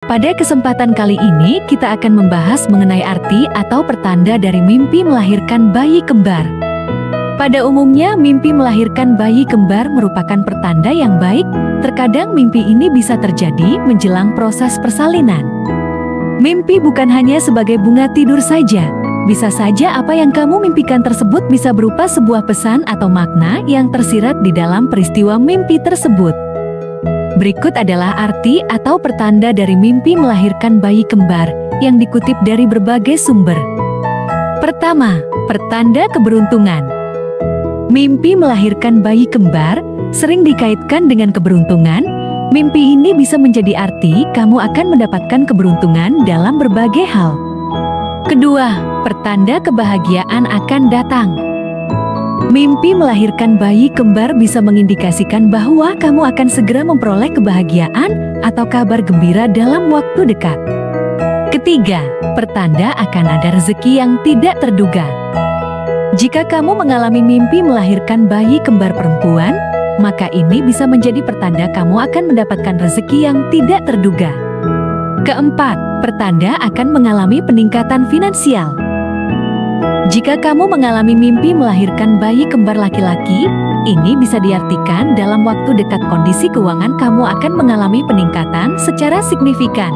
Pada kesempatan kali ini kita akan membahas mengenai arti atau pertanda dari mimpi melahirkan bayi kembar. Pada umumnya mimpi melahirkan bayi kembar merupakan pertanda yang baik. Terkadang mimpi ini bisa terjadi menjelang proses persalinan. Mimpi bukan hanya sebagai bunga tidur saja. Bisa saja apa yang kamu mimpikan tersebut bisa berupa sebuah pesan atau makna yang tersirat di dalam peristiwa mimpi tersebut. Berikut adalah arti atau pertanda dari mimpi melahirkan bayi kembar yang dikutip dari berbagai sumber. Pertama, pertanda keberuntungan. Mimpi melahirkan bayi kembar sering dikaitkan dengan keberuntungan. Mimpi ini bisa menjadi arti kamu akan mendapatkan keberuntungan dalam berbagai hal. Kedua, pertanda kebahagiaan akan datang. Mimpi melahirkan bayi kembar bisa mengindikasikan bahwa kamu akan segera memperoleh kebahagiaan atau kabar gembira dalam waktu dekat. Ketiga, pertanda akan ada rezeki yang tidak terduga. Jika kamu mengalami mimpi melahirkan bayi kembar perempuan, maka ini bisa menjadi pertanda kamu akan mendapatkan rezeki yang tidak terduga. Keempat, pertanda akan mengalami peningkatan finansial. Jika kamu mengalami mimpi melahirkan bayi kembar laki-laki, ini bisa diartikan dalam waktu dekat kondisi keuangan kamu akan mengalami peningkatan secara signifikan.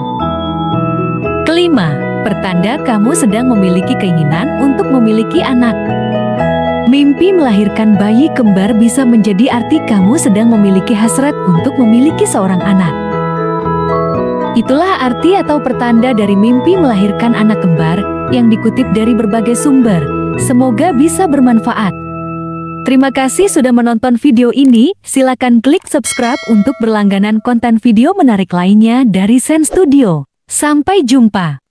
Kelima, pertanda kamu sedang memiliki keinginan untuk memiliki anak. Mimpi melahirkan bayi kembar bisa menjadi arti kamu sedang memiliki hasrat untuk memiliki seorang anak. Itulah arti atau pertanda dari mimpi melahirkan anak kembar yang dikutip dari berbagai sumber. Semoga bisa bermanfaat. Terima kasih sudah menonton video ini. Silakan klik subscribe untuk berlangganan konten video menarik lainnya dari Zen Studio. Sampai jumpa.